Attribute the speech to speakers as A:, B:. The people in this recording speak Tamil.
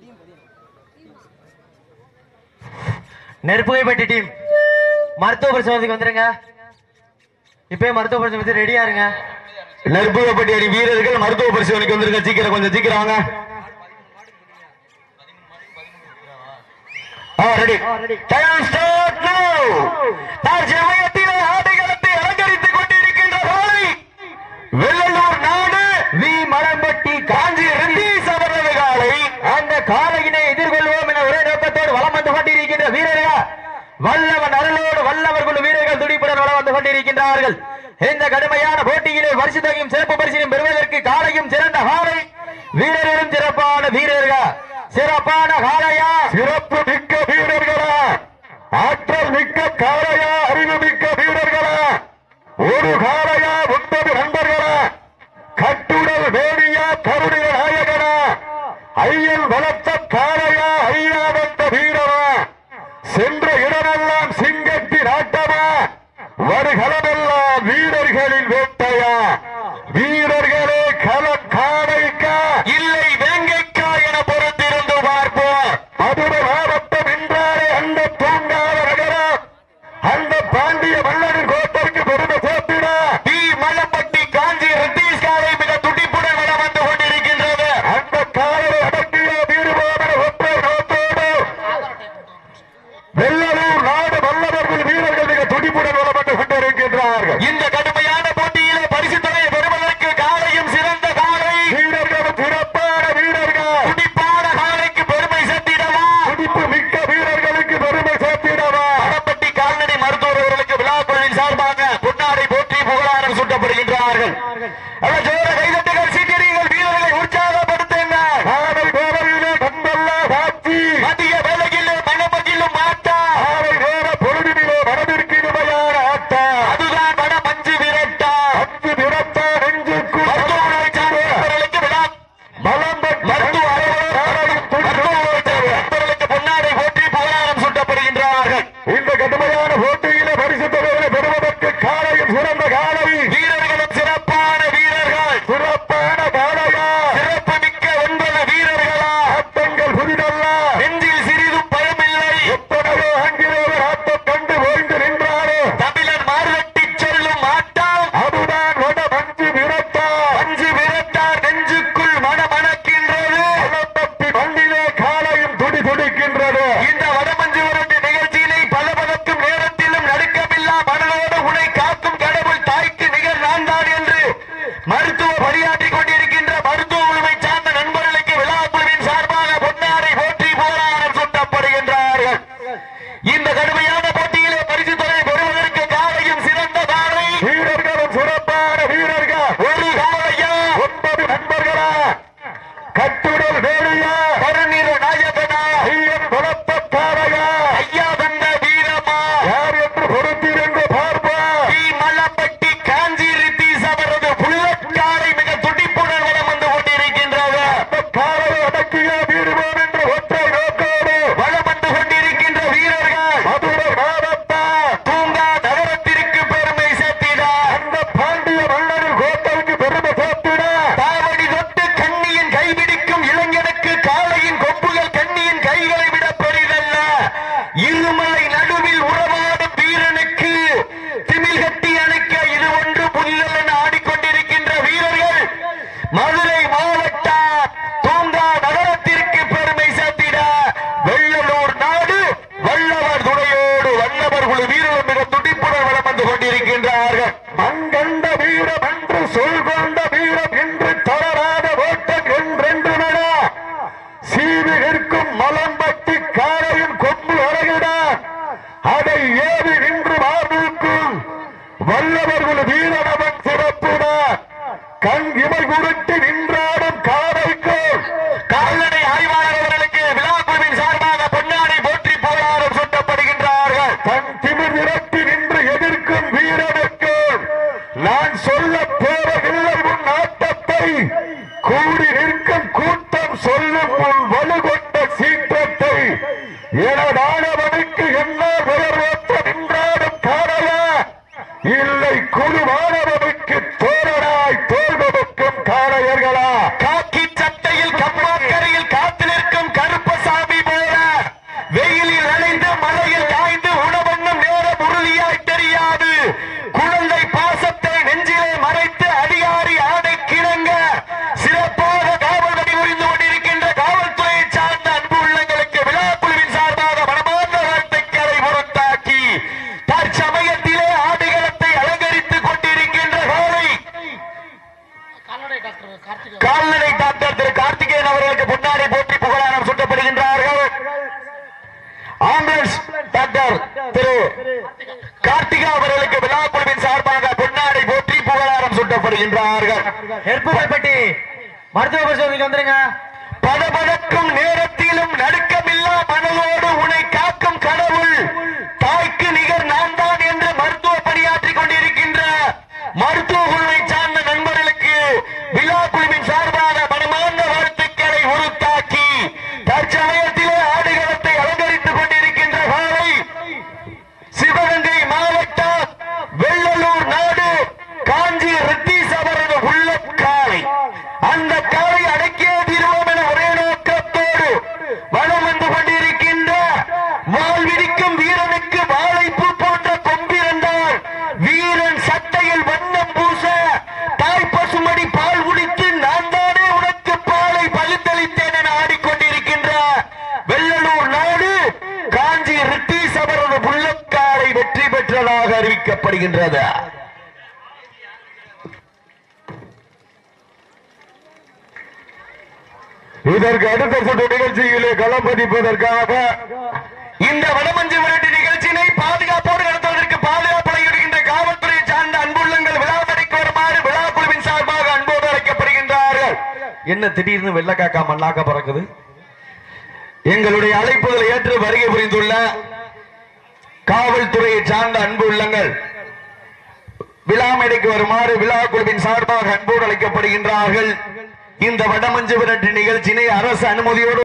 A: நெருப்புகைப்பட்டி டீம் மருத்துவ பரிசோதனைக்கு வந்துருங்க. இப்பயே மருத்துவ பரிசோதனை ரெடியா இருங்க.
B: நெருப்புகைப்பட்டி அணி வீரர்கள் மருத்துவ பரிசோதனைக்கு வந்துருங்க. சீக்கிரம் கொஞ்சம் சீக்கிரம் வாங்க. ரெடி டைம் ஸ்டார்ட் நவ. தற்சமயத்தில் ஆடுகளத்தை அலங்கரித்துக் கொண்டிருக்கின்ற காலை வெள்ளலூர் நாடு வி மலம்பட்டி காஞ்சி ரிலீஸ் அவரது காலை. அந்த காலையினை எதிர்கொள்வோம் என ஒரே நோக்கத்தோடு வலம் வந்து கொண்டிருக்கின்ற வீரர்கள் வல்லவன் அருளோடு வல்லவர் குழு வீரர்கள் துடிப்புடன் வலம் வந்து கொண்டிருக்கின்றார்கள். இந்த கடுமையான போட்டியிலே பரிசு தொகையும் சிறப்பு பரிசினையும் பெறுவதற்கு காலையும் சிறந்த காலை வீரர்களும் சிறப்பான வீரர்கள். சிறப்பான காலையா, சிறப்பு மிக்க வீரர்களா, ஆற்றல் மிக்க காலையா, அறிவு மிக்க வீரர்களா, ஒரு காலையா 9 நண்பர்களா, கட்டுடல் வேணியா, கருணிய நாயகனா, ஐயன் வளர்த்த காலையா, ஐயா வந்த வீரரா, சென்ற இடமெல்லாம் சிங்கத்தின் ஆட்டமா, வருகளமெல்லாம் வீரர்களின் வேட்டையா, வீரர்களே களம் காணைக்கா இல்லை வேங்கைக்கா என பொறுத்திருந்து பார்ப்போம். மதுரை மாவட்டம் என்றாலே அந்த தூங்காத நகரம், அந்த பாண்டிய மன்னனின் கோட்டைக்கு பெருமை சேர்த்திட வி மலம்பட்டி காஞ்சி ரிட்டீஸ் காலை மிக துடிப்புடன் வளம் வந்து கொண்டிருக்கின்றது. அந்த காலை அடக்கிய வீரமான ஒற்றை நோக்கோடு வெள்ளலூர் நாடு வல்லவர்கள் வீரர்கள் மிக துடிப்புடன் வளம் வந்து கொண்டிருக்கின்றார்கள். இந்த கடுமையான போட்டியிலே பரிசு தொகையை பெறுவதற்கு காலையும் சிறந்த காலை வீரர்களும் சிறப்பான வீரர்கள். துடிப்பான காலைக்கு பெருமை சேர்த்திடவா, துடிப்பு மிக்க வீரர்களுக்கு பெருமை சேர்த்திடவா. மலம்பட்டி கால்நடை மருத்துவர்களுக்கு விழாக்குழுவின் சார்பாக பொன்னாடை போற்றி புகழாரம் சூட்டப்படுகின்றார்கள். ஜோர கைதட்டுகள் சீக்கிரங்கள் வீரர்களை உற்சாகப்படுத்துங்கள். காலை வேலையிலே கண்டல்ல காட்சி, மதிய வேலையிலே மனமகிழும் ஆட்டா, காலை நேர பொழுதிலே மனதிற்கு இனிமையான ஆட்டா, அதுதான் மன மஞ்சு விரட்டா, மஞ்சு விரட்டா நெஞ்சுக்கு மருத்துவர்களுக்கு விழா மலம்பட்டி மருத்துவர்களுக்கு பொன்னாடை போற்றி புகழாரம் சூட்டப்படுகின்றார்கள். இந்த கடுமையான போட்டியிலே பரிசு தொகைகளை பெறுவதற்கு காலையும் சிறந்த காலை வீரர்களும் சிறப்பான வீரர்கள். சிறப்பான காலையா, சிறப்பு மிக்க 9 வீரர்களா, ஆட்டங்கள் புதிதல்ல, நெஞ்சில் சிறிதும் பயமில்லை. எத்தனையோ ஆங்கிலேயர் ஆட்டம் கண்டு ஓய்ந்து நின்றாலும் தமிழன் மார்வெட்டி சொல்லும் ஆட்டம், அதுதான் வட மஞ்சு விரட்டா. மஞ்சு விரட்டா நெஞ்சுக்குள் மனமணக்கின்றது. மலம்பட்டி மண்ணிலே காலையும் துடி துடிக்கின்றது. இந்த வடமஞ்சு விரட்டு நிகழ்ச்சியினை பலபதக்கும் நேரத்திலும் நடுக்கமில்லா மனதோடு உனை காக்கும் கடவுள் தாய்க்கு நிகர் நான் தான் என்று மருத்துவ பணியாற்றிக் கொண்டிருக்கின்ற மருத்துவ குழுவை சார்ந்த நண்பர்களுக்கு விழாக்குழுவின் சார்பாக பொன்னாடை போற்றி புகழாரம் சூட்டப்படுகின்றார்கள். இந்த கடுமையான போட்டியிலே பரிசு தொகை பெறுவதற்கு காலையும் சிறந்த காலை வீரர்களும் சிறப்பான வீரர்கள். ஒரு காலையா 9 நண்பர்களா, கட்டுடல் வேலையா, கருநிற நாயகனா, ஐயன் வளர்த்த காலையா, ஐயா வந்த வீரமா, யார் என்று பொறுத்திருந்து பார்ப்போம். வி மலம்பட்டி காஞ்சி ரிட்டீஸ் அவரது புல்லட் காலை மிக துடிப்புடன் வலம் வந்து கொண்டிருக்கின்றது. அந்த காலையை அடக்கிய வீரவோம் என்ற ஒற்றை நோக்கோடு வலம் வந்து கொண்டிருக்கின்ற வீரர்கள் மதுரை மாவட்டம் தூங்கா நகரத்திற்கு பெருமை சேர்த்திட, அந்த பாண்டிய மன்னரின் கோட்டைக்கு பெருமை சேர்த்திட, தாவடி தொட்டு கண்ணியின் கைபிடிக்கும் இளைஞனுக்கு காலையின் கொப்புகள் கண்ணியின் கைகளை விட பெரிதல்ல. இருமலை நடுவில் உறவாடும் வீரனுக்கு திமில் கட்டி அணைக்க இது ஒன்று புல்லல் என ஆடிக்கொண்டிருக்கின்ற வீரர்கள் மதுரை மாவட்டம் தூங்கா நகரத்திற்கு பெருமை சேர்த்திட வெள்ளலூர் நாடு வல்லவர் துணையோடு வல்லவர் குழு வீரர்கள் மிக துடிப்புடன் வலம் வந்து கொண்டிருக்கின்றார்கள். மங்கண்ட வீரம் என்று சொல் கொண்ட வீரம் என்று தொடராத ஓட்டம் என்றென்று நட சீவி நிற்கும் மலம்பட்டி காலையின் கொம்பு அழகிட அதை ஏறி நின்று மார்பிற்கும் வல்லவர் குழு வீரனவன் சிறப்புட கண் இமை குருட்டி நின்றாடும் காலைக்கும் கால்நடை ஆய்வாளர் அவர்களுக்கு விழாக்குழுவின் சார்பாக பொன்னாடை போற்றி புகழாரம் சூட்டப்படுகின்றார்கள். தன் திமிர் விரட்டி நின்று எதிர்க்கும் வீரனுக்கு நான் சொல்ல போவதில்லை உன் ஆட்டத்தை, கூடி நிற்கும் கூட்டம் சொல்லும் உன் வலுகொண்ட சீற்றத்தை, எனதானவனுக்கு என்ன பெயர் ஓட்ட நின்றாடும் காலையா, இல்லை குழுவானவனுக்கு தோழனாய் தோல் கொடுக்கும் காளையர்களா, காக்கி சட்டையில் கம்மாக்கரையில் காத்து நிற்கும் கருப்பு டாக்டர் திரு கார்த்திகா அவர்களுக்கு விழா குழுவின் சார்பாக பொன்னாடை போற்றி புகழாரம் சூட்டப்படுகின்றார்கள்.
A: எருப்புப்பட்டி மருத்துவ பரிசோதனைக்கு வந்துருங்க.
B: படபடக்கும் நேரத்திலும் நடுக்கமில்லா மனதோடு உன்னை காக்கும் கடவுள் தாய்க்கு நிகர் நான் தான் என்று மருத்துவ பணியாற்றிக் கொண்டிருக்கின்ற மருத்துவ குழுவை சார்ந்த நண்பர்களுக்கு விழா குழுவின் சார்பாக மனமார்ந்த வாழ்த்துக்களை உருத்தாக்கி தற்சமயத்திலே ஆடுகளத்தை அலங்கரித்துக் கொண்டிருக்கின்ற காலை சிவகங்கை மாவட்டம் வெள்ளலூர் நாடு காஞ்சி ரித்தீஸ் அவரது உள்ள காலை. அந்த காலை அடக்கிய தீர்வோம் என ஒரே நோக்கத்தோடு வளம் வந்து கொண்டிருக்கின்ற வாழ்விடிக்கும் வீரனுக்கு வாழைப்பூ போன்ற கொம்பிருந்தார். வீரன் சட்டையில் வண்ணம் பூச தாய் பசுமடி பால் குடித்து நான் தானே உனக்கு பாலை பழுத்தளித்தேன் என ஆடிக்கொண்டிருக்கின்ற வெள்ளலூர் நாடு காஞ்சி ரித்தீஸ் அவரது புள்ளக்காலை வெற்றி பெற்றதாக அறிவிக்கப்படுகின்றது. இதற்கு அடுத்த சுற்று நிகழ்ச்சியிலே களம் பதிப்பதற்காக இந்த வடமஞ்சு விரட்டு நிகழ்ச்சியினை பாதுகாப்போடு நடத்துவதற்கு பாதுகாப்படைகின்ற காவல்துறையை சார்ந்த அன்புள்ளங்கள் விழாவடைக்கு வருமாறு விழா குழுவின் சார்பாக அன்போடு அழைக்கப்படுகின்றார்கள். என்ன திடீர்னு வெள்ளக்காக்கா மண்ணாக்க பறக்குது? எங்களுடைய அழைப்புகளை ஏற்று வருகை புரிந்துள்ள காவல்துறையை சார்ந்த அன்பு உள்ளங்கள் விழாமேடைக்கு வருமாறு விழா குழுவின் சார்பாக அன்போடு அழைக்கப்படுகின்றார்கள். இந்த வடமஞ்சு விரட்டு நிகழ்ச்சியினை அரசு அனுமதியோடு